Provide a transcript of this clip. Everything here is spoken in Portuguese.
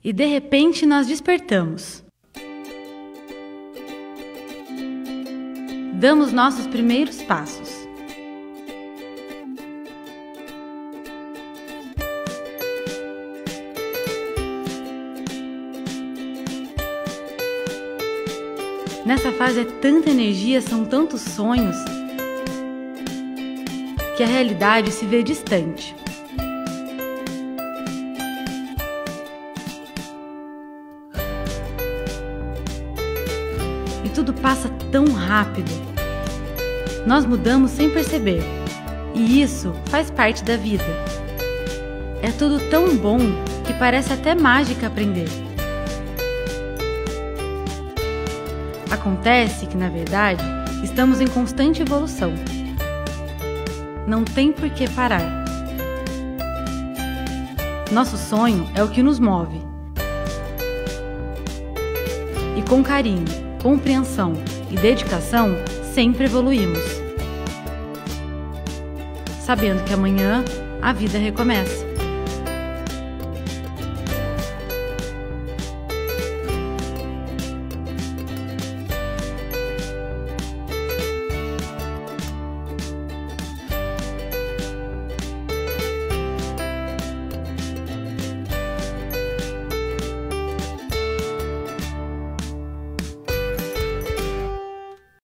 e de repente nós despertamos. Damos nossos primeiros passos. Nessa fase é tanta energia, são tantos sonhos, que a realidade se vê distante. E tudo passa tão rápido. Nós mudamos sem perceber, e isso faz parte da vida. É tudo tão bom que parece até mágica aprender. Acontece que, na verdade, estamos em constante evolução. Não tem por que parar. Nosso sonho é o que nos move. E com carinho, compreensão e dedicação, sempre evoluímos. Sabendo que amanhã a vida recomeça.